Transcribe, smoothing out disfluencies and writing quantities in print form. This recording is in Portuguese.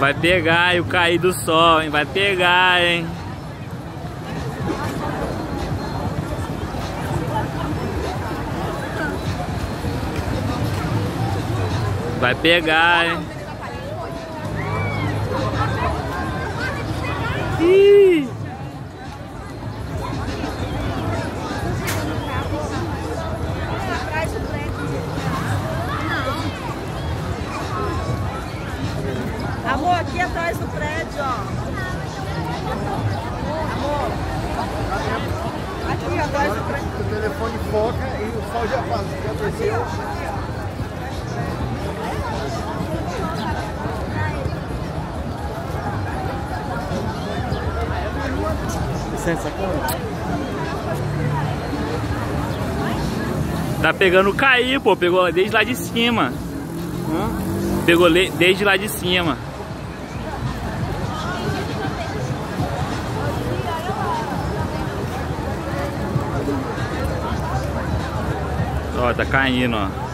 Vai pegar, e o cair do sol, hein? Vai pegar, hein? Vai pegar, hein? Ih! Amor, aqui atrás do prédio, ó. Amor. Aqui atrás do prédio. O telefone foca e o sol já desceu. Licença, câmera. Tá pegando cair, pô. Pegou desde lá de cima. Pegou desde lá de cima. Ó, tá caindo, ó.